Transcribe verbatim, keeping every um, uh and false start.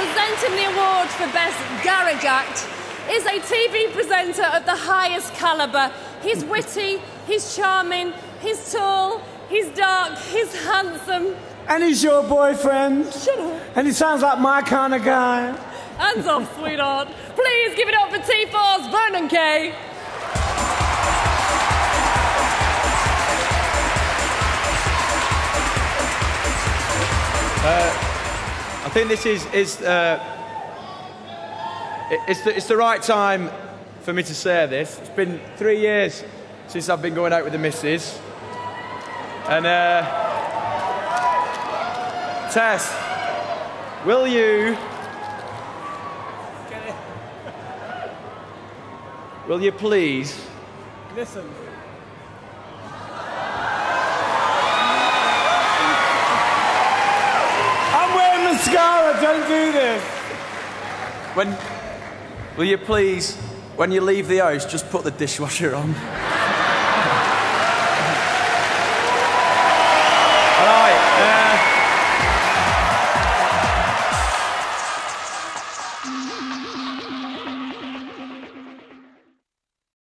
presenting the award for Best Garage Act is a T V presenter of the highest calibre. He's witty, he's charming, he's tall, he's dark, he's handsome. And he's your boyfriend. Shut up. And he sounds like my kind of guy. Hands off, sweetheart. Please give it up for T four's Vernon Kay. Uh, I think this is, is uh, it, it's, the, it's the right time for me to say this. It's been three years since I've been going out with the missus. And, uh, Tess, will you... Will you please... Listen. I'm wearing mascara, don't do this. When... Will you please, when you leave the house, just put the dishwasher on?